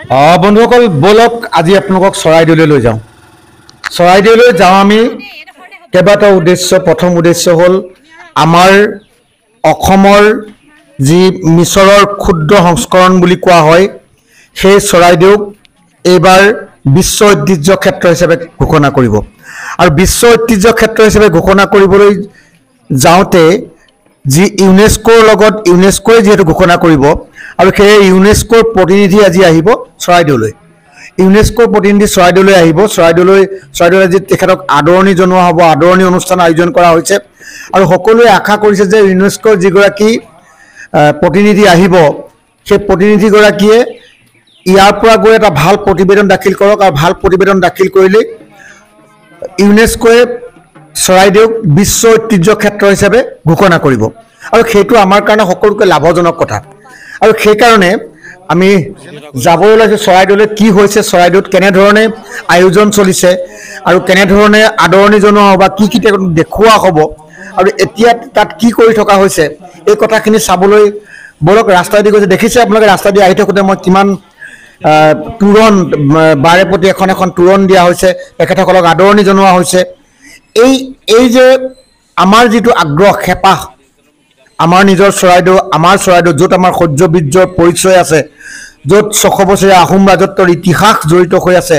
বন্ধুসকল বলক আজি আপোনালোকক চৰাইদেউলৈ লৈ যাওঁ। চৰাইদেউলৈ যাওঁ আমি কেইবাটাও উদ্দেশ্য। প্ৰথম উদ্দেশ্য হ'ল আমাৰ অসমৰ যি মিছৰৰ ক্ষুদ্ৰ সংস্কৰণ বুলি কোৱা হয় সেই চৰাইদেউক এইবাৰ বিশ্ব ঐতিহ্য ক্ষেত্ৰ হিচাপে ঘোষণা কৰিব। আৰু বিশ্ব ঐতিহ্য ক্ষেত্ৰ হিচাপে ঘোষণা কৰিবলৈ যাওঁতে যি ইউনেস্কোৰ লগত ইউনেস্কোই যিহেতু ঘোষণা কৰিব আৰু সেই ইউনেস্কোৰ প্ৰতিনিধি আজি আহিব চৰাইদেউলৈ। ইউনেস্কোৰ প্ৰতিনিধি চৰাইদেউলৈ আহিব। চৰাইদেউলৈ আজি তেখেতক আদৰণি জনোৱা হ'ব, আদৰণি অনুষ্ঠান আয়োজন কৰা হৈছে। আৰু সকলোৱে আশা কৰিছে যে ইউনেস্কোৰ যিগৰাকী প্ৰতিনিধি আহিব সেই প্ৰতিনিধিগৰাকীয়ে ইয়াৰ পৰা গৈ এটা ভাল প্ৰতিবেদন দাখিল কৰক, আৰু ভাল প্ৰতিবেদন দাখিল কৰিলে ইউনেস্কোৱে চৰাইদেউক বিশ্ব ঐতিহ্য ক্ষেত্ৰ হিচাপে ঘোষণা কৰিব। আৰু সেইটো আমাৰ কাৰণে সকলোকে লাভজনক কথা। আৰু সেইকাৰণে আমি যাবলৈ ওলাইছোঁ চৰাইদেউলৈ। কি হৈছে চৰাইদেউত, কেনেধৰণে আয়োজন চলিছে আৰু কেনেধৰণে আদৰণি জনোৱা হ'ব বা কি কি দেখুওৱা হ'ব আৰু এতিয়া তাত কি কৰি থকা হৈছে এই কথাখিনি চাবলৈ বলক ৰাস্তাদি গৈছে। দেখিছে আপোনালোকে ৰাস্তাদি আহি থাকোঁতে মই কিমান তোৰণ বাৰে প্ৰতি এখন এখন তোৰণ দিয়া হৈছে, তেখেতসকলক আদৰণি জনোৱা হৈছে। এই যে আমাৰ যিটো আগ্ৰহ হেঁপাহ, আমাৰ নিজৰ চৰাইদেউ, আমাৰ চৰাইদেউ য'ত আমাৰ শৌৰ্য বীৰ্যৰ পৰিচয় আছে, য'ত 600 বছৰীয়া আহোম ৰাজত্বৰ ইতিহাস জড়িত হৈ আছে।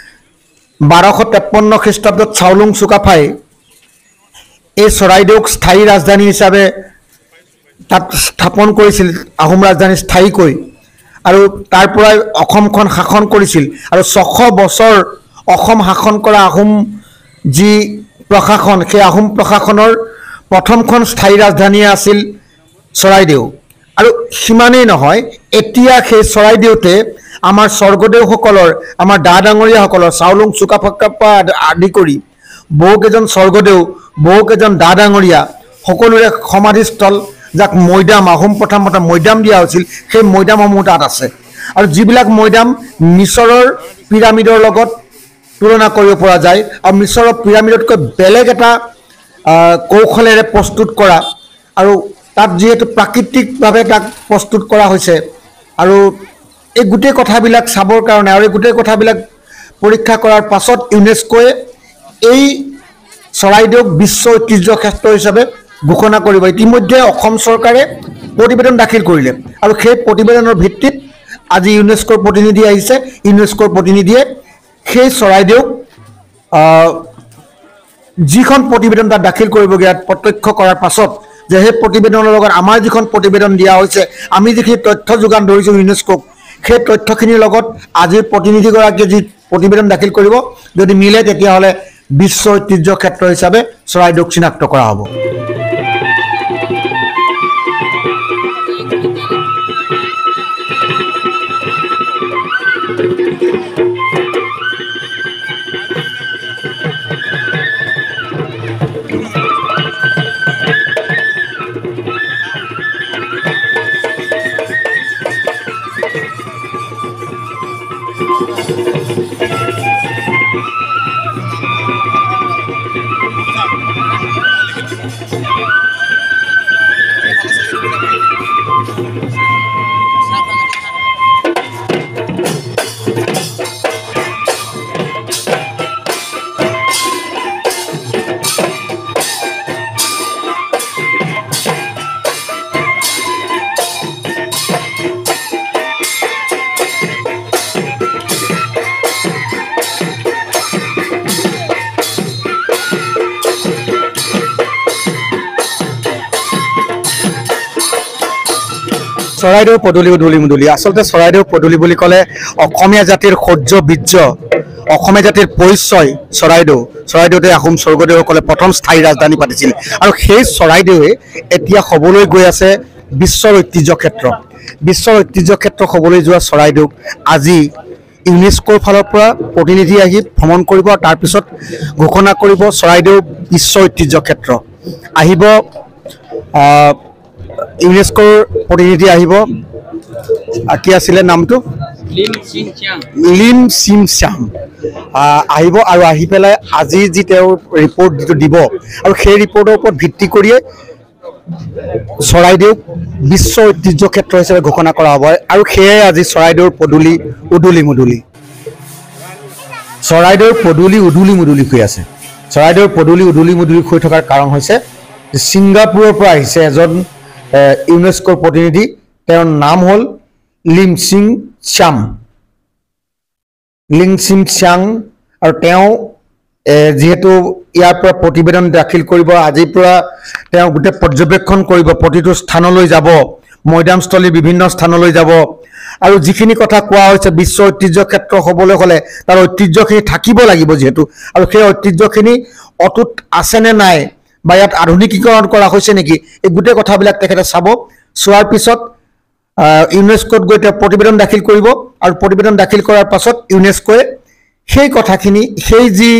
1253 খ্ৰীষ্টাব্দত চাওলুং চুকাফাই এই চৰাইদেউক স্থায়ী ৰাজধানী হিচাপে তাত স্থাপন কৰিছিল, আহোম ৰাজধানী স্থায়ীকৈ, আৰু তাৰ পৰাই অসমখন শাসন কৰিছিল। আৰু 600 বছৰ অসম শাসন কৰা আহোম যি প্ৰশাসন, সেই আহোম প্ৰশাসনৰ প্ৰথমখন স্থায়ী ৰাজধানী আছিল চৰাইদেউ। আৰু সিমানেই নহয়, এতিয়া সেই চৰাইদেউতে আমাৰ স্বৰ্গদেউসকলৰ, আমাৰ দা ডাঙৰীয়াসকলৰ, চাওলুং চুকাফাৰ পৰা আদি কৰি বহুকেইজন স্বৰ্গদেউ, বহুকেইজন দা ডাঙৰীয়া সকলোৰে সমাধিস্থল, যাক মৈদাম, আহোম প্ৰথম মৈদাম দিয়া হৈছিল, সেই মৈদামসমূহ তাত আছে। আৰু যিবিলাক মৈদাম মিছৰৰ পিৰামিডৰ লগত তুলনা কৰিব পৰা যায়, আৰু মিছৰৰ পিৰামিডতকৈ বেলেগ এটা কৌশলেৰে প্ৰস্তুত কৰা, আৰু তাত যিহেতু প্ৰাকৃতিকভাৱে তাক প্ৰস্তুত কৰা হৈছে। আৰু এই গোটেই কথাবিলাক চাবৰ কাৰণে আৰু এই গোটেই কথাবিলাক পৰীক্ষা কৰাৰ পাছত ইউনেস্কোৱে এই চৰাইদেউক বিশ্ব ঐতিহ্য ক্ষেত্ৰ হিচাপে ঘোষণা কৰিব। ইতিমধ্যে অসম চৰকাৰে প্ৰতিবেদন দাখিল কৰিলে, আৰু সেই প্ৰতিবেদনৰ ভিত্তিত আজি ইউনেস্কোৰ প্ৰতিনিধি আহিছে। ইউনেস্কোৰ প্ৰতিনিধিয়ে সেই চৰাইদেউক যিখন প্ৰতিবেদন তাত দাখিল কৰিবগৈ প্ৰত্যক্ষ কৰাৰ পাছত যে সেই প্ৰতিবেদনৰ লগত আমাৰ যিখন প্ৰতিবেদন দিয়া হৈছে, আমি যিখিনি তথ্য যোগান ধৰিছোঁ ইউনেস্কোক, সেই তথ্যখিনিৰ লগত আজিৰ প্ৰতিনিধিগৰাকীয়ে যি প্ৰতিবেদন দাখিল কৰিব, যদি মিলে তেতিয়াহ'লে বিশ্ব ঐতিহ্য ক্ষেত্ৰ হিচাপে চৰাইদেউক চিনাক্ত কৰা হ'ব। চৰাইদেউ পদূলি উদুলি মুদুলি। আচলতে চৰাইদেউ পদূলি বুলি ক'লে অসমীয়া জাতিৰ শৌৰ্য বীৰ্য, অসমীয়া জাতিৰ পৰিচয় চৰাইদেউতে আহোম স্বৰ্গদেউসকলে প্ৰথম স্থায়ী ৰাজধানী পাতিছিল। আৰু সেই চৰাইদেউৱে এতিয়া হ'বলৈ গৈ আছে বিশ্বৰ ঐতিহ্য ক্ষেত্ৰ। বিশ্বৰ ঐতিহ্য ক্ষেত্ৰ হ'বলৈ যোৱা চৰাইদেউক আজি ইউনেস্কোৰ ফালৰ পৰা প্ৰতিনিধি আহি ভ্ৰমণ কৰিব, আৰু তাৰপিছত ঘোষণা কৰিব চৰাইদেউ বিশ্ব ঐতিহ্য ক্ষেত্ৰ। আহিব ইউনেস্কোৰ প্ৰতিনিধি আহিব, কি আছিলে নামটো, লিম চিম শ্যাম আহিব। আৰু আহি পেলাই আজি যি তেওঁৰ ৰিপৰ্ট যিটো দিব, আৰু সেই ৰিপৰ্টৰ ওপৰত ভিত্তি কৰিয়ে চৰাইদেউক বিশ্ব ঐতিহ্য ক্ষেত্ৰ হিচাপে ঘোষণা কৰা হ'ব আৰু সেয়ে আজি চৰাইদেউৰ পদূলি উদুলি মুদুলি চৰাইদেউৰ পদূলি উদুলি মুদুলি হৈ আছে চৰাইদেউৰ পদূলি উদুলি মুদুলি হৈ থকাৰ কাৰণ হৈছে ছিংগাপুৰৰ পৰা আহিছে এজন ইউনেস্কোৰ প্ৰতিনিধি তেওঁৰ নাম হ'ল লিমচিং চাং আৰু তেওঁ যেহেতু ইয়াৰ পৰা প্ৰতিবেদন দাখিল কৰিব আজিৰ পৰা তেওঁ গোটেই পৰ্যবেক্ষণ কৰিব প্ৰতিটো স্থানলৈ যাব মৈদামস্থলী বিভিন্ন স্থানলৈ যাব আৰু যিখিনি কথা কোৱা হৈছে বিশ্ব ঐতিহ্য ক্ষেত্ৰ হ'বলৈ হ'লে তাৰ ঐতিহ্যখিনি থাকিব লাগিব যেহেতু আৰু সেই ঐতিহ্যখিনি অটুট আছে নে নাই বা ইয়াত আধুনিকীকৰণ কৰা হৈছে নেকি এই গোটেই কথাবিলাক তেখেতে চাব চোৱাৰ পিছত ইউনেস্কোত গৈ তেওঁ প্ৰতিবেদন দাখিল কৰিব আৰু প্ৰতিবেদন দাখিল কৰাৰ পাছত ইউনেস্কোৱে সেই কথাখিনি সেই যি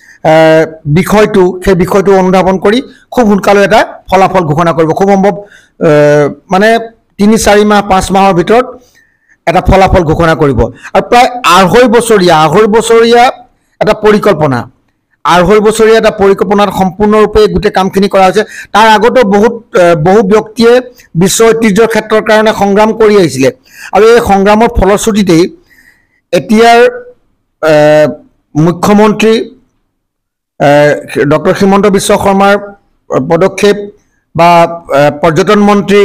বিষয়টো সেই বিষয়টো অনুধাৱন কৰি খুব সোনকালে এটা ফলাফল ঘোষণা কৰিব খুব সম্ভৱ মানে 3-4 মাহ 5 মাহৰ ভিতৰত এটা ফলাফল ঘোষণা কৰিব আৰু প্ৰায় 2.5 বছৰীয়া এটা পৰিকল্পনা 2.5 বছৰীয়া এটা পৰিকল্পনাত সম্পূৰ্ণৰূপে গোটেই কামখিনি কৰা হৈছে তাৰ আগতো বহু ব্যক্তিয়ে বিশ্ব ঐতিহ্যৰ ক্ষেত্ৰৰ কাৰণে সংগ্ৰাম কৰি আহিছিলে আৰু এই সংগ্ৰামৰ ফলশ্ৰুতিতেই এতিয়াৰ মুখ্যমন্ত্ৰী ডক্টৰ হিমন্ত বিশ্ব শৰ্মাৰ পদক্ষেপ বা পৰ্যটন মন্ত্ৰী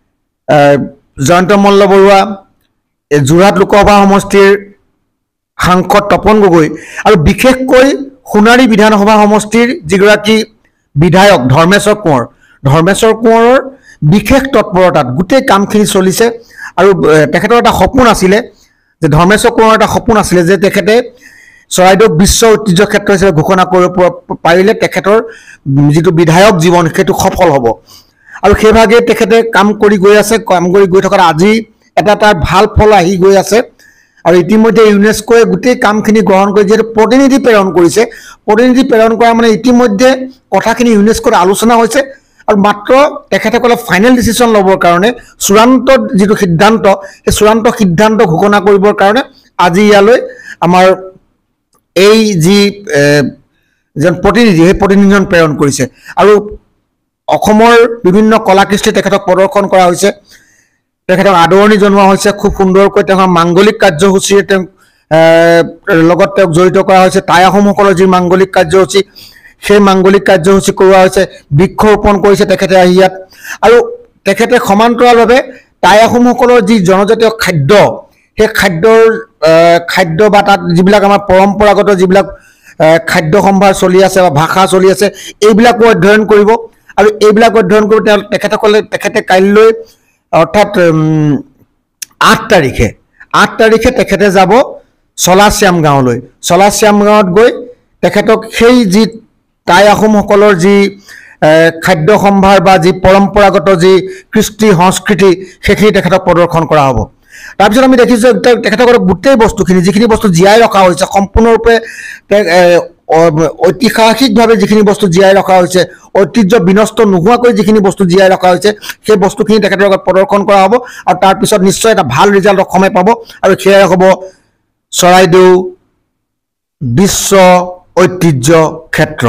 জয়ন্ত মল্ল বৰুৱা যোৰহাট লোকসভা সমষ্টিৰ সাংসদ তপন গগৈ আৰু বিশেষকৈ সোণাৰী বিধানসভা সমষ্টিৰ যিগৰাকী বিধায়ক ধৰ্মেশ্বৰ কোঁৱৰৰ বিশেষ তৎপৰতাত গোটেই কামখিনি চলিছে আৰু তেখেতৰ এটা সপোন আছিলে যে ধৰ্মেশ্বৰ কোঁৱৰৰ এটা সপোন আছিলে যে তেখেতে চৰাইদেউ বিশ্ব ঐতিহ্য ক্ষেত্ৰ হিচাপে ঘোষণা কৰিব পাৰিলে তেখেতৰ যিটো বিধায়ক জীৱন সেইটো সফল হ'ব আৰু সেইভাগে তেখেতে কাম কৰি গৈ থকাৰ আজি এটা তাৰ ভাল ফল আহি গৈ আছে আৰু ইতিমধ্যে ইউনেস্কোৱে গোটেই কামখিনি গ্ৰহণ কৰি যেহেতু প্ৰতিনিধি প্ৰেৰণ কৰা মানে ইতিমধ্যে কথাখিনি ইউনেস্কোত আলোচনা হৈছে আৰু মাত্ৰ তেখেতসকলে ফাইনেল ডিচিশ্যন ল'বৰ কাৰণে চূড়ান্ত যিটো সিদ্ধান্ত সেই চূড়ান্ত সিদ্ধান্ত ঘোষণা কৰিবৰ কাৰণে আজি ইয়ালৈ আমাৰ এই যি যেন প্ৰতিনিধি সেই প্ৰতিনিধিজন প্ৰেৰণ কৰিছে আৰু অসমৰ বিভিন্ন কলাকৃষ্টি তেখেতক প্ৰদৰ্শন কৰা হৈছে তেখেতক আদৰণি জনোৱা হৈছে খুব সুন্দৰকৈ তেওঁৰ মাংগলিক কাৰ্যসূচীৰে তেওঁক লগত তেওঁক জড়িত কৰা হৈছে টাই আহোমসকলৰ যি মাংগলিক কাৰ্যসূচী সেই মাংগলিক কাৰ্যসূচী কৰোৱা হৈছে বৃক্ষৰোপণ কৰিছে তেখেতে আহি ইয়াত আৰু তেখেতে সমান্তৰালভাৱে টাই আহোমসকলৰ যি জনজাতীয় খাদ্য সেই খাদ্য বা তাত যিবিলাক আমাৰ পৰম্পৰাগত যিবিলাক খাদ্য সম্ভাৰ চলি আছে বা ভাষা চলি আছে এইবিলাকো অধ্যয়ন কৰিব আৰু এইবিলাক অধ্যয়ন কৰি তেখেতে কাইলৈ অৰ্থাৎ 8 তাৰিখে তেখেতে যাব চলাশ্যাম গাঁৱত গৈ তেখেতক সেই যি টাই আহোমসকলৰ যি খাদ্য সম্ভাৰ বা যি পৰম্পৰাগত যি কৃষ্টি সংস্কৃতি সেইখিনি তেখেতক প্ৰদৰ্শন কৰা হ'ব তাৰপিছত আমি দেখিছোঁ তেখেতসকলৰ গোটেই বস্তুখিনি যিখিনি বস্তু জীয়াই ৰখা হৈছে সম্পূৰ্ণৰূপে ঐতিহাসিকভাৱে যিখিনি বস্তু জীয়াই ৰখা হৈছে ঐতিহ্য বিনষ্ট নোহোৱাকৈ যিখিনি বস্তু জীয়াই ৰখা হৈছে সেই বস্তুখিনি তেখেতৰ লগত প্ৰদৰ্শন কৰা হ'ব আৰু তাৰপিছত নিশ্চয় এটা ভাল ৰিজাল্ট অসমে পাব আৰু সেয়াই হ'ব চৰাইদেউ বিশ্ব ঐতিহ্য ক্ষেত্ৰ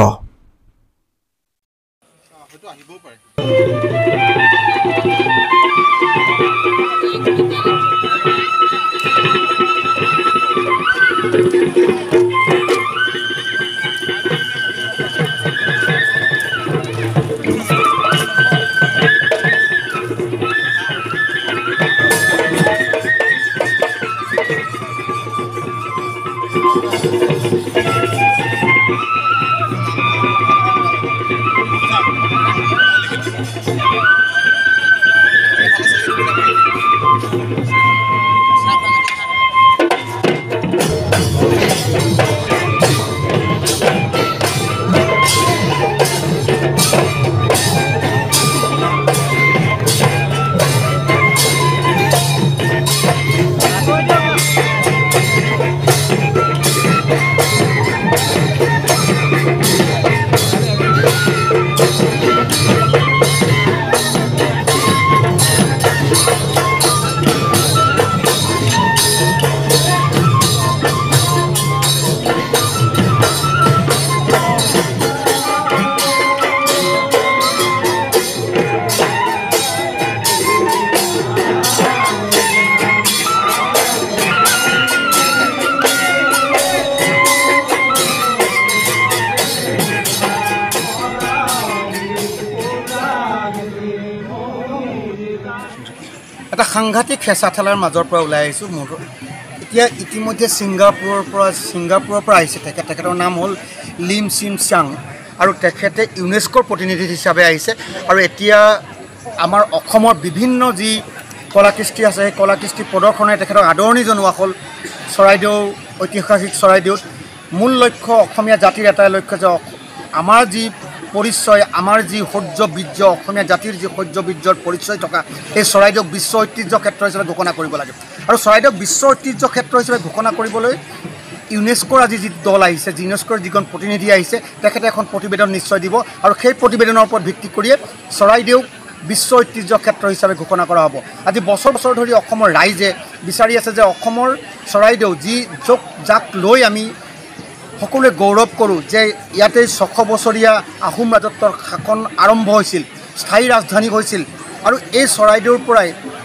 এটা সাংঘাতিক হেঁচা ঠেলাৰ মাজৰ পৰা ওলাই আহিছোঁ। মোৰ এতিয়া ইতিমধ্যে ছিংগাপুৰৰ পৰা আহিছে তেখেতৰ নাম হ'ল লিম চিম চাং আৰু তেখেতে ইউনেস্কোৰ প্ৰতিনিধি হিচাপে আহিছে আৰু এতিয়া আমাৰ অসমৰ বিভিন্ন যি কলাকৃষ্টি আছে সেই কলাকৃষ্টি প্ৰদৰ্শনে তেখেতক আদৰণি জনোৱা হ'ল চৰাইদেউ ঐতিহাসিক চৰাইদেউত। মূল লক্ষ্য অসমীয়া জাতিৰ এটাই লক্ষ্য যে আমাৰ যি পৰিচয়, আমাৰ যি শৌৰ্য বীৰ্য, অসমীয়া জাতিৰ যি শৌৰ্য বীৰ্যৰ পৰিচয় থকা এই চৰাইদেউক বিশ্ব ঐতিহ্য ক্ষেত্ৰ হিচাপে ঘোষণা কৰিব লাগে। আৰু চৰাইদেউক বিশ্ব ঐতিহ্য ক্ষেত্ৰ হিচাপে ঘোষণা কৰিবলৈ ইউনেস্কোৰ আজি যি দল আহিছে, ইউনেস্কোৰ যিখন প্ৰতিনিধি আহিছে, তেখেতে এখন প্ৰতিবেদন নিশ্চয় দিব আৰু সেই প্ৰতিবেদনৰ ওপৰত ভিত্তি কৰিয়ে চৰাইদেউক বিশ্ব ঐতিহ্য ক্ষেত্ৰ হিচাপে ঘোষণা কৰা হ'ব। আজি বছৰ বছৰ ধৰি অসমৰ ৰাইজে বিচাৰি আছে যে অসমৰ চৰাইদেউ যাক লৈ আমি সকলোৱে গৌৰৱ কৰোঁ যে ইয়াতে 600 বছৰীয়া আহোম ৰাজত্বৰ শাসন আৰম্ভ হৈছিল, স্থায়ী ৰাজধানী হৈছিল আৰু এই চৰাইদেউৰ পৰাই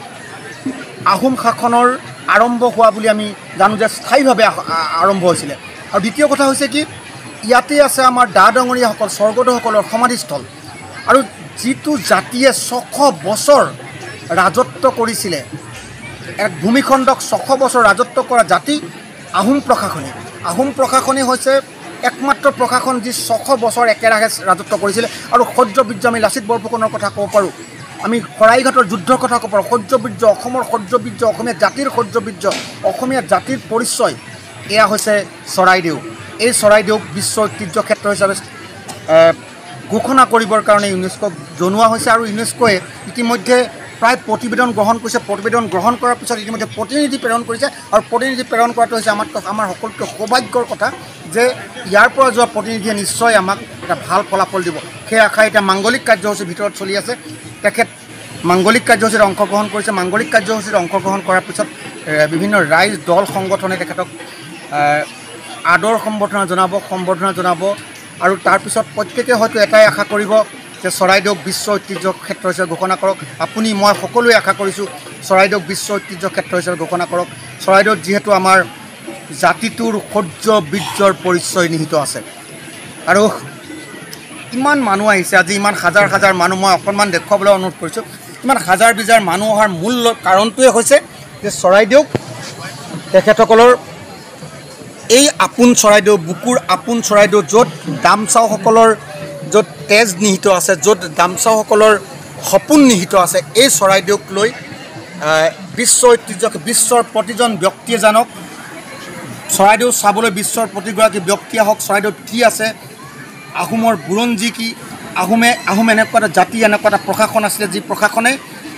আহোম শাসনৰ আৰম্ভ হোৱা বুলি আমি জানো যে স্থায়ীভাৱে আৰম্ভ হৈছিলে। আৰু দ্বিতীয় কথা হৈছে কি, ইয়াতে আছে আমাৰ দা ডাঙৰীয়াসকল স্বৰ্গদেউসকলৰ সমাধিস্থল আৰু যিটো জাতিয়ে 600 বছৰ ৰাজত্ব কৰিছিলে, এক ভূমিখণ্ডক 600 বছৰ ৰাজত্ব কৰা জাতি আহোম প্ৰশাসনে। আহোম প্ৰশাসনে হৈছে একমাত্ৰ প্ৰশাসন যি 600 বছৰ একেৰাহে ৰাজত্ব কৰিছিলে। আৰু শৌৰ্য বীৰ্য আমি লাচিত বৰফুকনৰ কথা ক'ব পাৰোঁ, আমি শৰাইঘাটৰ যুদ্ধৰ কথা ক'ব পাৰোঁ। শৌৰ্য বীৰ্য, অসমৰ শৌৰ্য বীৰ্য, অসমীয়া জাতিৰ শৌৰ্য বীৰ্য, অসমীয়া জাতিৰ পৰিচয়, এয়া হৈছে চৰাইদেউ। এই চৰাইদেউক বিশ্ব ঐতিহ্য ক্ষেত্ৰ হিচাপে ঘোষণা কৰিবৰ কাৰণে ইউনেস্কোক জনোৱা হৈছে আৰু ইউনেস্কোৱে ইতিমধ্যে প্ৰায় প্ৰতিবেদন গ্ৰহণ কৰিছে। প্ৰতিবেদন গ্ৰহণ কৰাৰ পিছত ইতিমধ্যে প্ৰতিনিধি প্ৰেৰণ কৰিছে আৰু প্ৰতিনিধি প্ৰেৰণ কৰাটো হৈছে আমাৰ সকলোতকৈ সৌভাগ্যৰ কথা যে ইয়াৰ পৰা যোৱা প্ৰতিনিধিয়ে নিশ্চয় আমাক এটা ভাল ফলাফল দিব। সেই আশাই এতিয়া মাংগলিক কাৰ্যসূচীৰ ভিতৰত চলি আছে। তেখেত মাংগলিক কাৰ্যসূচীত অংশগ্ৰহণ কৰিছে। মাংগলিক কাৰ্যসূচীত অংশগ্ৰহণ কৰাৰ পিছত বিভিন্ন ৰাইজ দল সংগঠনে তেখেতক আদৰ সম্বৰ্ধনা জনাব আৰু তাৰপিছত প্ৰত্যেকে হয়তো এটাই আশা কৰিব যে চৰাইদেউক বিশ্ব ঐতিহ্য ক্ষেত্ৰ হিচাপে ঘোষণা কৰক। আপুনি মই সকলোৱে আশা কৰিছোঁ চৰাইদেউক বিশ্ব ঐতিহ্য ক্ষেত্ৰ হিচাপে ঘোষণা কৰক। চৰাইদেউত যিহেতু আমাৰ জাতিটোৰ শৌৰ্য বীৰ্যৰ পৰিচয় নিহিত আছে আৰু ইমান মানুহ আহিছে আজি, ইমান হাজাৰ হাজাৰ মানুহ, মই অকণমান দেখুৱাবলৈ অনুৰোধ কৰিছোঁ। ইমান হাজাৰ বিজাৰ মানুহ অহাৰ মূল কাৰণটোৱে হৈছে যে চৰাইদেউক তেখেতসকলৰ এই আপোন চৰাইদেউ, বুকুৰ আপোন চৰাইদেউ, য'ত দামচাওসকলৰ য'ত তেজ নিহিত আছে, য'ত দামচাওসকলৰ সপোন নিহিত আছে, এই চৰাইদেউক লৈ বিশ্ব ঐতিহ্য, বিশ্বৰ প্ৰতিজন ব্যক্তিয়ে জানক, চৰাইদেউ চাবলৈ বিশ্বৰ প্ৰতিগৰাকী ব্যক্তি আহক। চৰাইদেউত কি আছে, আহোমৰ বুৰঞ্জী কি, আহোম এনেকুৱা এটা জাতি, এনেকুৱা এটা প্ৰশাসন আছিলে যি প্ৰশাসনে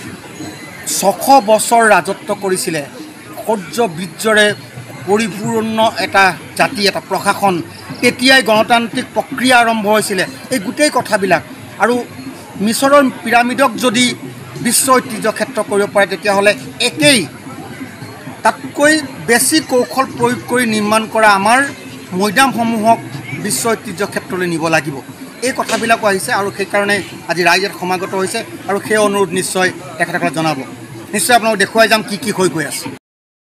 600 বছৰ ৰাজত্ব কৰিছিলে। শৌৰ্য বীৰ্যৰে পৰিপূৰ্ণ এটা জাতি, এটা প্ৰশাসন। তেতিয়াই গণতান্ত্ৰিক প্ৰক্ৰিয়া আৰম্ভ হৈছিলে। এই গোটেই কথাবিলাক আৰু মিছৰৰ পিৰামিডক যদি বিশ্ব ঐতিহ্য ক্ষেত্ৰ কৰিব পাৰে তেতিয়াহ'লে একেই তাতকৈ বেছি কৌশল প্ৰয়োগ কৰি নিৰ্মাণ কৰা আমাৰ মৈদামসমূহক বিশ্ব ঐতিহ্য ক্ষেত্ৰলৈ নিব লাগিব। এই কথাবিলাকো আহিছে আৰু সেইকাৰণে আজি ৰাইজ ইয়াত সমাগত হৈছে আৰু সেই অনুৰোধ নিশ্চয় তেখেতসকলক জনাব। নিশ্চয় আপোনালোক দেখুৱাই যাম কি হৈ গৈ আছে।